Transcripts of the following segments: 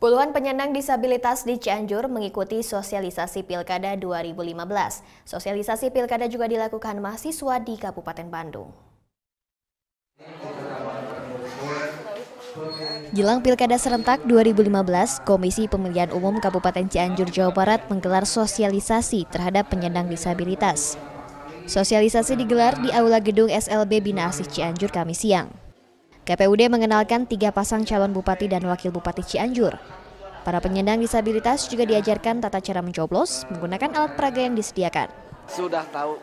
Puluhan penyandang disabilitas di Cianjur mengikuti sosialisasi Pilkada 2015. Sosialisasi Pilkada juga dilakukan mahasiswa di Kabupaten Bandung. Jelang Pilkada Serentak 2015, Komisi Pemilihan Umum Kabupaten Cianjur, Jawa Barat menggelar sosialisasi terhadap penyandang disabilitas. Sosialisasi digelar di Aula Gedung SLB Bina Asih Cianjur Kamis siang. KPUD mengenalkan 3 pasang calon bupati dan wakil bupati Cianjur. Para penyandang disabilitas juga diajarkan tata cara mencoblos menggunakan alat peraga yang disediakan. Sudah tahu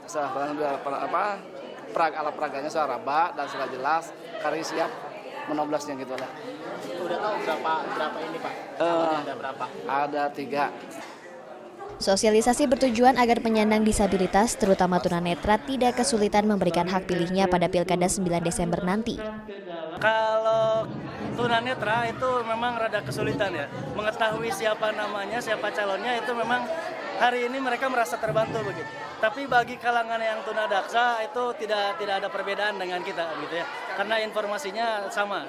alat peraganya sudah raba dan sudah jelas, kari siap menoblosnya gitu lah. Udah tahu berapa ini Pak? Ada berapa? Ada 3. Sosialisasi bertujuan agar penyandang disabilitas, terutama tunanetra, tidak kesulitan memberikan hak pilihnya pada Pilkada 9 Desember nanti. Kalau tunanetra itu memang rada kesulitan ya, mengetahui siapa namanya, siapa calonnya itu memang hari ini mereka merasa terbantu begitu. Tapi bagi kalangan yang tunadaksa itu tidak ada perbedaan dengan kita gitu ya, karena informasinya sama.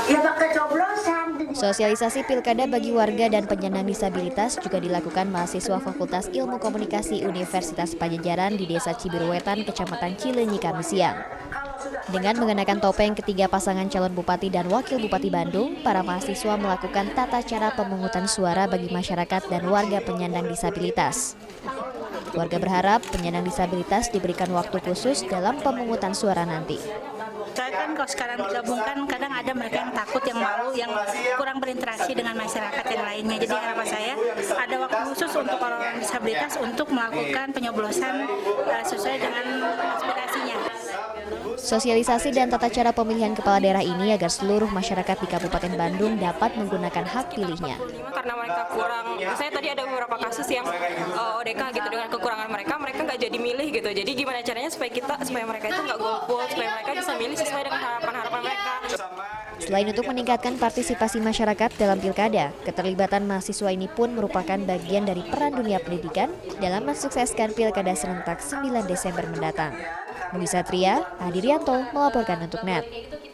Sosialisasi pilkada bagi warga dan penyandang disabilitas juga dilakukan mahasiswa Fakultas Ilmu Komunikasi Universitas Padjadjaran di Desa Cibiruwetan, Kecamatan Cileunyi Kamis siang. Dengan mengenakan topeng ketiga pasangan calon bupati dan wakil bupati Bandung, para mahasiswa melakukan tata cara pemungutan suara bagi masyarakat dan warga penyandang disabilitas. Warga berharap penyandang disabilitas diberikan waktu khusus dalam pemungutan suara nanti. Saya kan kalau sekarang digabungkan, kadang ada mereka yang takut, yang malu, yang kurang berinteraksi dengan masyarakat yang lainnya. Jadi harapan saya ada waktu khusus untuk orang disabilitas untuk melakukan penyoblosan sesuai dengan aspirasinya. Sosialisasi dan tata cara pemilihan kepala daerah ini agar seluruh masyarakat di Kabupaten Bandung dapat menggunakan hak pilihnya. Karena mereka kurang, saya tadi ada beberapa kasus yang ODK gitu, dengan kekurangan mereka nggak jadi milih gitu. Jadi gimana caranya supaya mereka itu nggak golput, supaya mereka bisa milih sesuai dengan harapan-harapan mereka. Selain untuk meningkatkan partisipasi masyarakat dalam pilkada, keterlibatan mahasiswa ini pun merupakan bagian dari peran dunia pendidikan dalam mensukseskan Pilkada Serentak 9 Desember mendatang. Mugi Satria, Adi Rianto melaporkan untuk NET.